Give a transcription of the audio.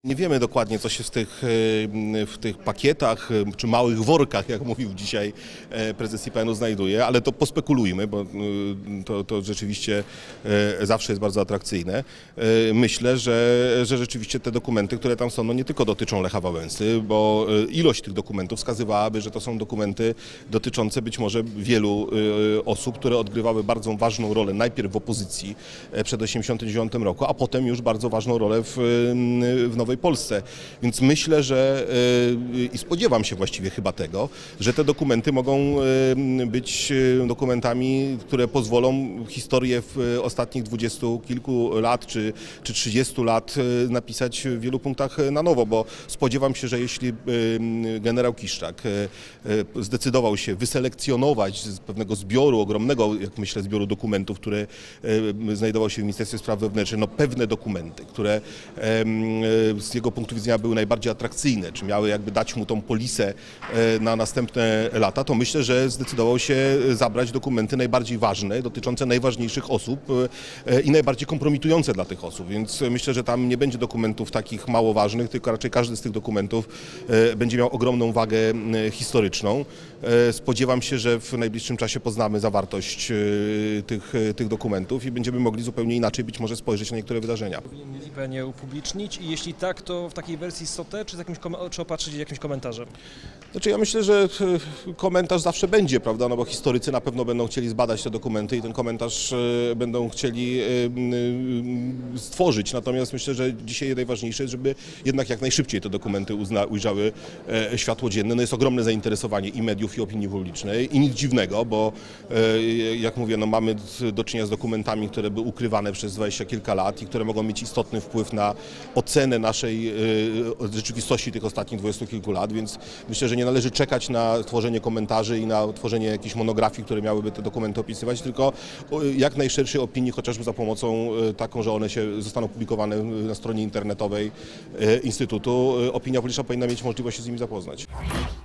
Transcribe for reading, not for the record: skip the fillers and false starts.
Nie wiemy dokładnie, co się w tych pakietach czy małych workach, jak mówił dzisiaj prezes IPN-u, znajduje, ale to pospekulujmy, bo to rzeczywiście zawsze jest bardzo atrakcyjne. Myślę, że rzeczywiście te dokumenty, które tam są, no nie tylko dotyczą Lecha Wałęsy, bo ilość tych dokumentów wskazywałaby, że to są dokumenty dotyczące być może wielu osób, które odgrywały bardzo ważną rolę najpierw w opozycji przed 1989 roku, a potem już bardzo ważną rolę w Nowej Polsce. Więc myślę, że i spodziewam się właściwie chyba tego, że te dokumenty mogą być dokumentami, które pozwolą historię w ostatnich 20 kilku lat czy 30 lat napisać w wielu punktach na nowo, bo spodziewam się, że jeśli generał Kiszczak zdecydował się wyselekcjonować z pewnego zbioru, ogromnego, jak myślę, zbioru dokumentów, które znajdował się w Ministerstwie Spraw Wewnętrznych, no pewne dokumenty, które z jego punktu widzenia były najbardziej atrakcyjne, czy miały jakby dać mu tą polisę na następne lata, to myślę, że zdecydował się zabrać dokumenty najbardziej ważne, dotyczące najważniejszych osób i najbardziej kompromitujące dla tych osób, więc myślę, że tam nie będzie dokumentów takich mało wych, tylko raczej każdy z tych dokumentów będzie miał ogromną wagę historyczną. Spodziewam się, że w najbliższym czasie poznamy zawartość tych dokumentów i będziemy mogli zupełnie inaczej być może spojrzeć na niektóre wydarzenia. Powinien IPN je upublicznić i jeśli tak, to w takiej wersji SOTE, czy opatrzyć jakimś komentarzem? Znaczy ja myślę, że komentarz zawsze będzie, prawda, no bo historycy na pewno będą chcieli zbadać te dokumenty i ten komentarz będą chcieli stworzyć, natomiast myślę, że dzisiaj najważniejsze jest, żeby jednak jak najszybciej te dokumenty ujrzały światło dzienne. No jest ogromne zainteresowanie i mediów, i opinii publicznej i nic dziwnego, bo jak mówię, no mamy do czynienia z dokumentami, które były ukrywane przez 20 kilka lat i które mogą mieć istotny wpływ na ocenę naszej rzeczywistości tych ostatnich 20 kilku lat, więc myślę, że nie należy czekać na tworzenie komentarzy i na tworzenie jakichś monografii, które miałyby te dokumenty opisywać, tylko jak najszerszej opinii, chociażby za pomocą taką, że one zostaną publikowane na stronie internetowej Instytutu. Opinia publiczna powinna mieć możliwość się z nimi zapoznać.